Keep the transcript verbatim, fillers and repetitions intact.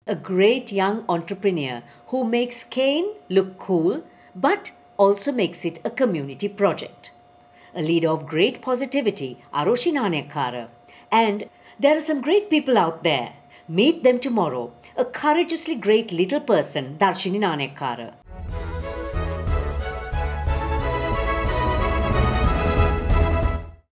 a great young entrepreneur who makes cane look cool but also makes it a community project. A leader of great positivity, Aroshi Nanayakkara. And there are some great people out there. Meet them tomorrow. A courageously great little person, Dharshi Nanayakkara.